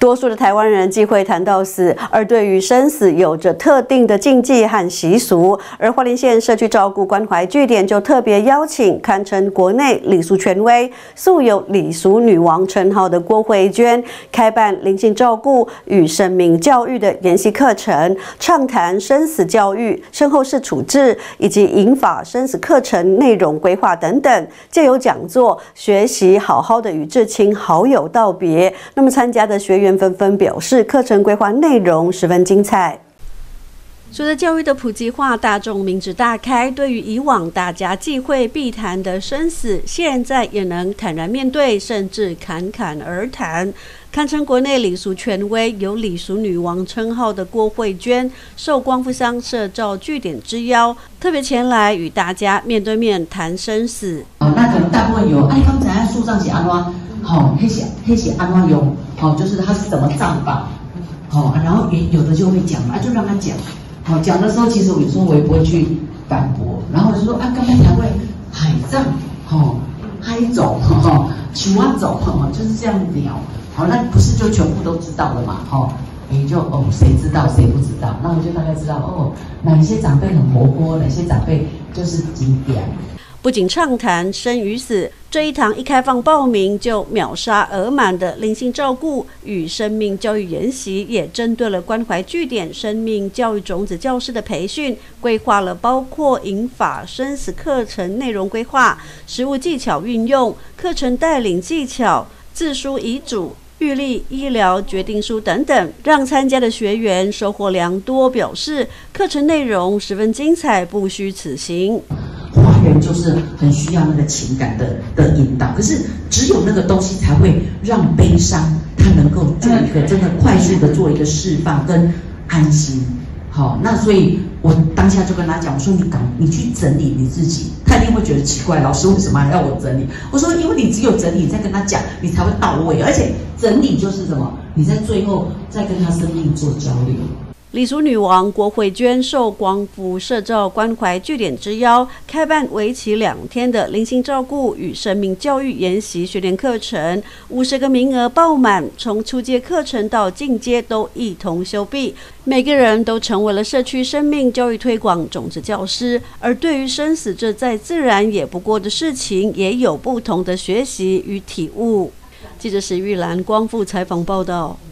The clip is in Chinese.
多数的台湾人忌讳谈到死，而对于生死有着特定的禁忌和习俗。而花莲县社区照顾关怀据点就特别邀请堪称国内礼俗权威、素有礼俗女王称号的郭慧娟，开办灵性照顾与生命教育的研习课程，畅谈生死教育、身后事处置以及引法生死课程内容规划等等，借由讲座学习好好的与至亲好友道别。那么参加的学员纷纷表示，课程规划内容十分精彩。随着教育的普及化，大众民智大开，对于以往大家忌讳避谈的生死，现在也能坦然面对，甚至侃侃而谈。堪称国内礼俗权威、有礼俗女王称号的郭慧娟，受光复乡社照据点之邀，特别前来与大家面对面谈生死。 那可能大部分有，你刚才树上是安怎？那是安怎用？就是它是怎么葬法？然后有的就会讲嘛，就让他讲。讲的时候，其实有时候我也不会去反驳，然后我就说刚才才会海葬，海走，球蛙走，就是这样聊。那不是就全部都知道了嘛？也就谁知道谁不知道，那我就大概知道哪一些长辈很活泼，哪些长辈就是经典。 不仅畅谈生与死，这一堂一开放报名就秒杀额满的灵性照顾与生命教育研习，也针对了关怀据点生命教育种子教师的培训，规划了包括引法生死课程内容规划、实务技巧运用、课程带领技巧、自书遗嘱、预立医疗决定书等等，让参加的学员收获良多，表示课程内容十分精彩，不虚此行。 华人就是很需要那个情感的引导，可是只有那个东西才会让悲伤它能够做一个真的快速的做一个释放跟安心。那所以我当下就跟他讲，我说你去整理你自己，他一定会觉得奇怪，老师为什么还要我整理？我说因为你只有整理，再跟他讲，你才会到位，而且整理就是什么？你在最后再跟他生命做交流。 礼俗女王郭慧娟受光复社照关怀据点之邀，开办为期2天的灵性照顾与生命教育研习学练课程，50个名额爆满，从初阶课程到进阶都一同修毕，每个人都成为了社区生命教育推广种子教师。而对于生死这再自然也不过的事情，也有不同的学习与体悟。记者史玉兰光复采访报道。